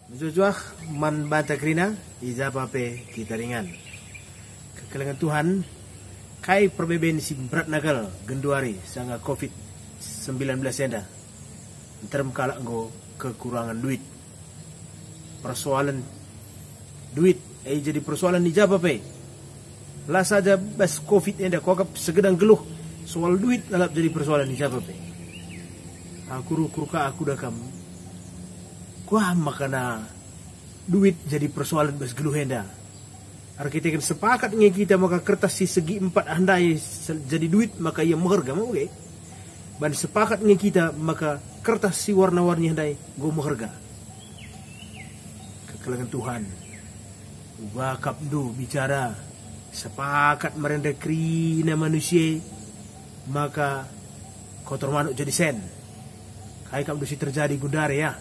Jujuah man banta krina iza pape kita ringan. Kekelengan Tuhan kai perbeben si berat nagal genduari sanga COVID-19 enda. Term kalak ngo kekurangan duit. Persoalan duit jadi persoalan ija pape. Lah saja bas COVID enda kokap segedang geluh soal duit lalap jadi persoalan ija pape. Aku ruka aku dakam. Kuah makana duit jadi persoalan bas geluh enda. Arkitek sepakat nge kita maka kertas si segi 4 handai jadi duit maka ia meharga mau ge. Ban sepakat nge kita maka kertas si warna-warni handai go meharga. Kekelengan Tuhan. Wakap du bicara sepakat merendekri na manusia maka kotor manuk jadi sen. Kai kam si terjadi gundare ya.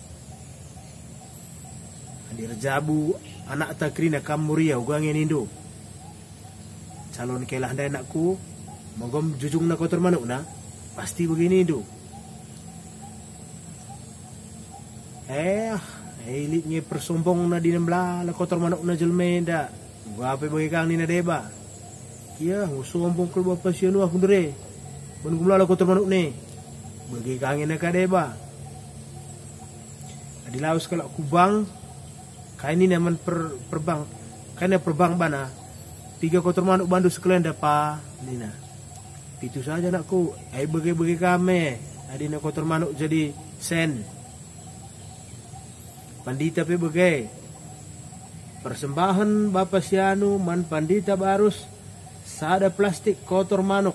Dirajabu anak takrina kamuria ugangin indo. Calon kelah ndai anakku mogom jujung na kotor manuk na pasti begini indo. Elitnya persombong na dinembla la kotor manuk na jelmenda. Gua apa bagi kang ni na deba. Iya ngusombong ke bapa sianu aku ndere. Mun gumla la kotor manuk ni. Bagi kang na ka deba. Adilaus kalau kubang kain ini naman perbang, kainnya perbang bana, 3 kotor manuk bandu sekelenda pa, nina. Itu saja nakku, bagi kami, adina kotor manuk jadi sen. Pandita pe bagai, persembahan Bapak Sianu man pandita barus, sada plastik kotor manuk.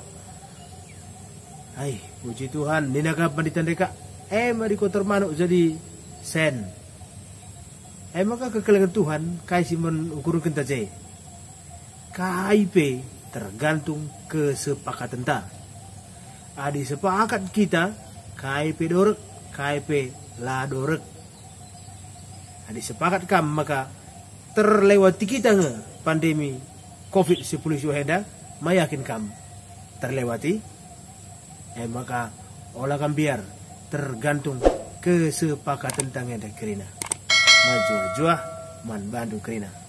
Puji Tuhan, nina ka pandita deka, mari kotor manuk jadi sen. Maka kekelengan Tuhan kai simon ukur kenta je. KIP tergantung kesepakatan ta. Adi sepakat kita KIP dorek, KIP la dorek. Adi sepakat kam maka terlewati kita nge pandemi COVID-19 heda mayakin kam terlewati. Maka olah kam biar tergantung kesepakatan tangan dan kerina. Maju juah man bandu kerina.